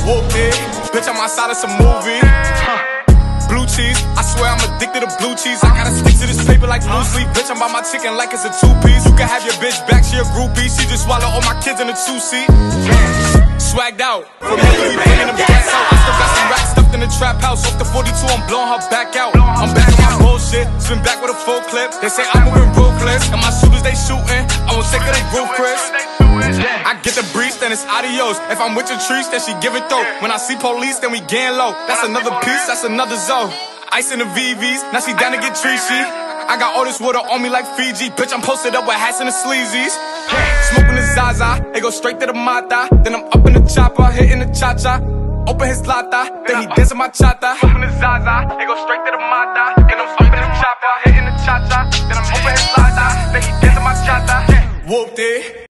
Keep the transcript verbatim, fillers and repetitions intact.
Whooped it, bitch, I'm outside of some movie. Blue cheese, I swear I'm addicted to blue cheese. I gotta stick to this paper like blue sleep. Bitch, I'm by my chicken like it's a two-piece. You can have your bitch back, she a groupie. She just swallow all my kids in a two-seat. Swagged out, from me, we bringing them gas out. I still got some racks stuffed in the trap house. Off the forty-two, I'm blowing her back out. I'm back on my bullshit, spin back with a full clip. They say I'm moving ruthless, and my shooters, they shooting. I won't take her, they roof, Chris. I get the breeze, then it's adios. If I'm with your trees, then she give it though. When I see police, then we gang low. That's another piece, that's another zone. Ice in the V Vs, now she down to get treachy. I got all this water on me like Fiji. Bitch, I'm posted up with hats and the sleazies. Smoking the Zaza, it go straight to the Mata. Then I'm up in the chopper, hitting the cha-cha. Open his lata, then he dancing my chata. Smoking the Zaza, it go straight to the Mata. Then I'm up in the chopper, hitting the cha-cha. Then I'm open his lata, then he dancing my chata. Whooped it.